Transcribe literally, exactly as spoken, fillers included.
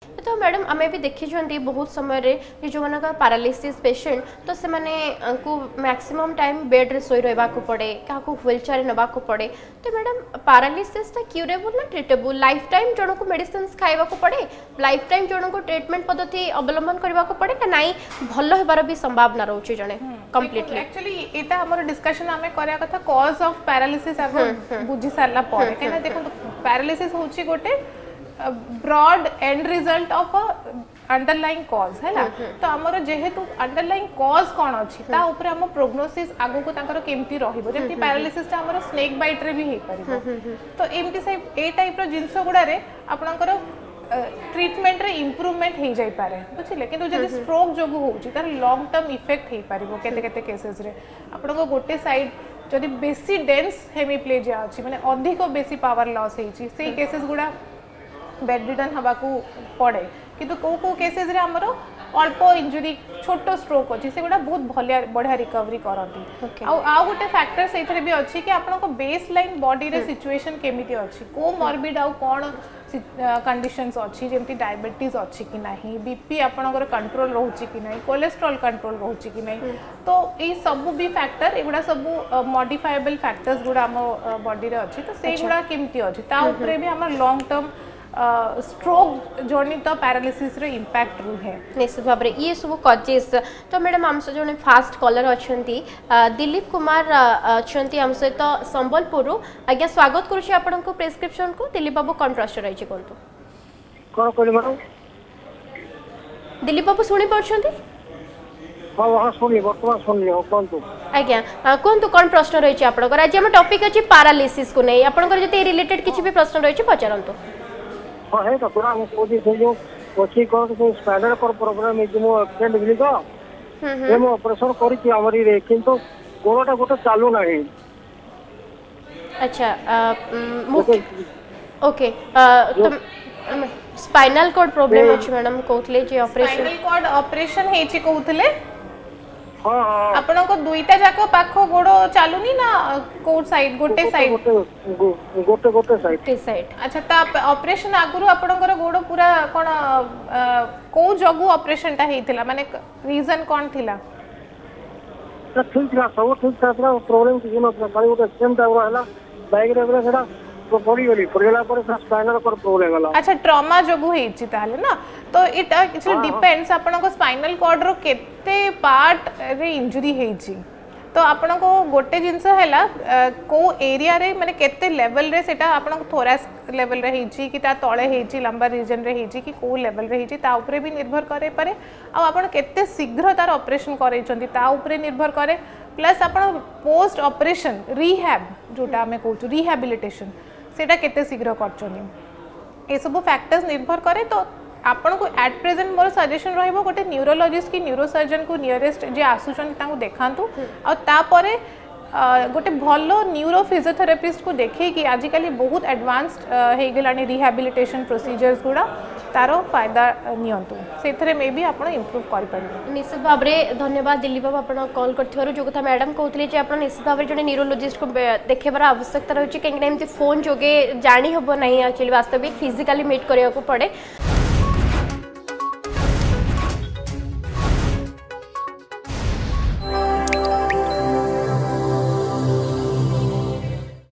तो मैडम आम भी देखी बहुत समय जो मान पारालिसिस पेशेंट तो से मैक्सिमम टाइम बेड रे सोई रहा पड़े क्या व्हील चेयर ना पड़े तो मैडम पारालिसिस क्यूरेबल ना ट्रिटेबल लाइफ टाइम जन को मेडिसिन खाइबा पड़े लाइफ टाइम जन को ट्रीटमेंट पद्धति अवलंबन करने को पड़े ना नाई भल होबार भी संभावना रोचे जने कंप्लीटली एक्चुअली एटा हमर डिस्कशन हमें करया कथा कॉज ऑफ पैरालिसिस आगो बुझी सारला पड़े केना देखो पैरालिसिस होची गोटे broad end result of a underlying cause है ना तो हमर जेहेतु अंडरलाइंग कॉज कोन अछि ता ऊपर हम प्रोग्नोसिस आगो को ताकर केमती रहिबो जेमती पैरालिसिस ता हमर स्नेक बाइट रे भी हे परिबो तो एमती से ए टाइप रो जिंस गुडा रे आपनकर ट्रीटमेंट रे इंप्रूवमेंट हे जाई पारे बुझिले किंतु जदि स्ट्रोक जोगु होउची तार लॉन्ग टर्म इफेक्ट हे परिबो केते केते केसेस रे आपनको गोटे साइड जदि बेसी डेंस हेमिप्लेजिया अछि माने अधिक बेसी पावर लॉस हेची सेही केसेस गुडा बेड रिटर्न हवा को पड़े किंतु को को केसेस रे हमरो अल्प इंजुरी छोटो स्ट्रोक अछि से गुडा बहुत भलिया बढ़िया रिकवरी करंती आ आ गोटे फैक्टर सेथरे भी अछि कि आपन को बेस लाइन बॉडी रे सिचुएशन केमिति अछि को मॉर्बिड आ कोन कंडीशंस अछि जेमति डायबिटीज अछि कि नाही बीपी आपनकर कंट्रोल रहउछि कि नाही कोलेस्ट्रॉल कंट्रोल रहउछि कि नाही तो ई सब भी फैक्टर एगुडा सब मॉडिफाइबल फैक्टर्स गुडा हम बॉडी रे अछि तो से गुडा केमिति अछि ता ऊपर भी हमर लॉन्ग टर्म स्ट्रोक जनित पैरालिसिस रे इंपैक्ट रुहे निश्चित भाव में ये सब कजेस तो मैडम आम सहित जो फास्ट कलर अच्छा दिलीप कुमार अच्छा आम सहित संबलपुर आज्ञा स्वागत करुँच आपण को प्रेस्क्रिप्शन को दिलीप बाबू कौन प्रश्न रही कहतु दिलीप बाबू शुणी पार्टी आज्ञा कहतु कौन प्रश्न रही आपंकर आज आम टॉपिक अच्छी पैरालिसिस को नहीं आपंकर जब रिलेटेड किसी भी प्रश्न रही पचारतु हाँ है तो पूरा हम कोदी से जो कोची को तो स्पाइनल कर प्रॉब्लम है जो मो एक्सीडेंट भेली तो हम ऑपरेशन करी छी हमरी रे किंतु गोड़टा गोटे चालू नाही अच्छा ओके तो स्पाइनल कॉर्ड प्रॉब्लम अछि मैडम कोथले जे ऑपरेशन स्पाइनल कॉर्ड ऑपरेशन हे छी कोथले हां हां आपण को दुईटा जाको पाखो गोड़ो चालूनी ना कोड साइड गोटे साइड गोटे गोटे साइड टे साइड अच्छा ता ऑपरेशन आगुरु आपणकर गोड़ो पूरा कोन को जगु ऑपरेशन ता हेतिला माने रीजन कोन थिला तो ठीक था सब ठीक था प्रॉब्लम कि न खाली गोटे सेम टाइप रहला बाइक रे सेटा तो पड़ी गली पड़ला पर स्पाइनल कर प्रॉब्लम होला अच्छा ट्रॉमा जगु हेछि ताले ना तो इट एक्चुअली डिपेंड्स आपन को स्पाइनल कॉर्ड रो केते पार्ट रे इंजरी हेछि तो आपन को गोटे जिंस हैला को एरिया रे माने केते लेवल रे सेटा आपन को थोरास लेवल रे हेछि कि ता तळे हेछि लंबा रीजन रे हेछि कि को लेवल रे हेछि ता ऊपर भी निर्भर करे पारे आ आपन केते शीघ्र तार ऑपरेशन करे छथि ता ऊपर निर्भर करे प्लस आपन पोस्ट ऑपरेशन रिहैब जोटा हमें कहू रिहैबिलिटेशन सेटा केते शीघ्र करछनी ए सब फैक्टर्स निर्भर करे तो आपन को एट प्रेजेंट मोर सजेशन रहइबो गोटे न्यूरोलॉजिस्ट की न्यूरोसर्जन को नियरेस्ट जे आसुचन तांको देखांतु आ तापरे गोटे भलो न्यूरो फिजियोथेरेपिस्ट को देखे कि आजिकली बहुत एडवांस्ड हे गेलानी रिहैबिलिटेशन प्रोसीजर्स गुडा तारो फायदा नियंतु सेथरे मे भी आपण इंप्रूव करि परिबो निश्चित भाव में धन्यवाद दिलीप बाबू आपण कॉल करथिवारो जो कथा मैडम कहतले जे आपण निश्चित भाव में जने न्यूरोलॉजिस्ट को देखेबार आवश्यकता रहछि कि एमती फोन जोगे जानी हबो नहीं एक्चुअली वास्तविक फिजिकली मीट करिया को पड़े।